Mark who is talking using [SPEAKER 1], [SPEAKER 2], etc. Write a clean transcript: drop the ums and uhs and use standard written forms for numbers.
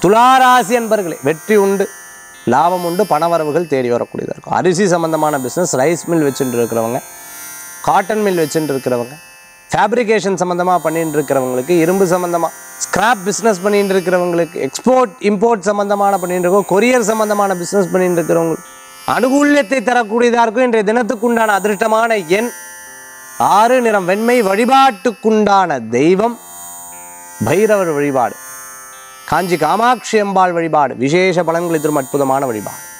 [SPEAKER 1] துளாராசி அன்பர்களே, வெற்றி உண்டு, லாபம் உண்டு, பணவரவுகள் தேடி வரக்கூடியதாக இருக்கும். அரிசி சம்பந்தமான பிஸ்னஸ், ரைஸ் மில் வச்சுட்டு இருக்கிறவங்க, காட்டன் மில் வச்சுட்டு இருக்கிறவங்க, ஃபேப்ரிகேஷன் சம்மந்தமாக பண்ணிட்டு இருக்கிறவங்களுக்கு, இரும்பு சம்மந்தமாக ஸ்கிராப் பிஸ்னஸ் பண்ணிட்டு இருக்கிறவங்களுக்கு, எக்ஸ்போர்ட் இம்போர்ட் சம்மந்தமான பண்ணிட்டு இருக்கோம், கொரியர் சம்மந்தமான பிஸ்னஸ் பண்ணிட்டு இருக்கிறவங்களுக்கு அனுகூல்யத்தை தரக்கூடியதாக இருக்கும். இன்றைய தினத்துக்குண்டான அதிர்ஷ்டமான எண் 6, நிறம் வெண்மை. வழிபாட்டுக்குண்டான தெய்வம் பைரவர் வழிபாடு, காஞ்சி காமாட்சி அம்பாள் வழிபாடு விசேஷ பலன்களை தரும் அற்புதமான வழிபாடு.